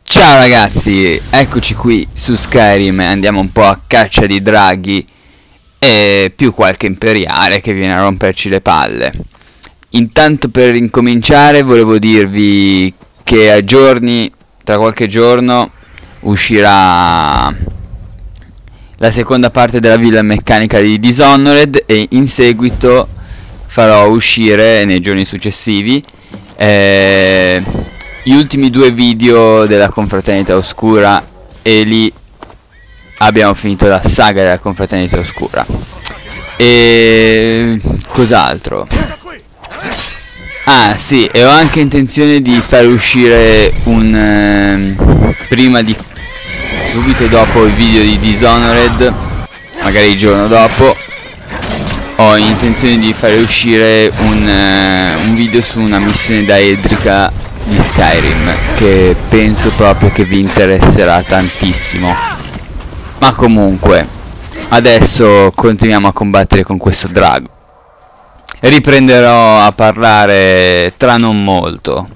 Ciao ragazzi, eccoci qui su Skyrim e andiamo un po' a caccia di draghi e più qualche imperiale che viene a romperci le palle. Intanto, per incominciare, volevo dirvi che tra qualche giorno uscirà la seconda parte della villa meccanica di Dishonored e in seguito farò uscire nei giorni successivi gli ultimi due video della Confraternita Oscura, e lì abbiamo finito la saga della Confraternita Oscura. E cos'altro? Ah sì, e ho anche intenzione di far uscire subito dopo il video di Dishonored, magari il giorno dopo, ho intenzione di fare uscire un video su una missione da Edrica di Skyrim, che penso proprio che vi interesserà tantissimo. Ma comunque, adesso continuiamo a combattere con questo drago. Riprenderò a parlare tra non molto.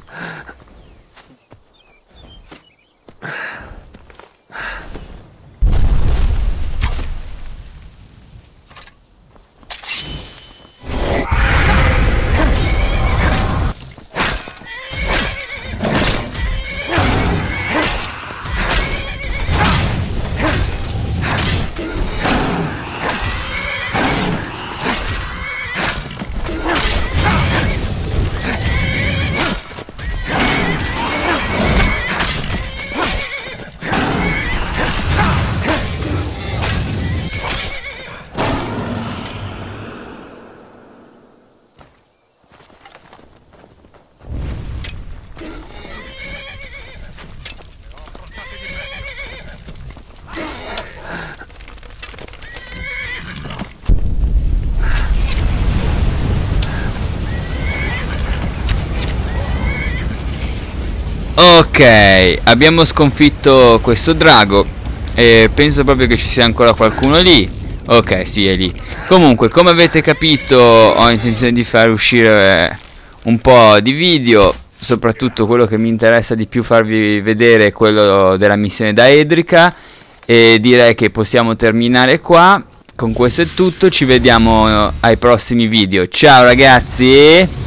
Ok, abbiamo sconfitto questo drago e penso proprio che ci sia ancora qualcuno lì. Ok, sì, è lì. Comunque, come avete capito, ho intenzione di far uscire un po' di video. Soprattutto quello che mi interessa di più farvi vedere è quello della missione da Edrica, e direi che possiamo terminare qua. Con questo è tutto, ci vediamo ai prossimi video. Ciao ragazzi!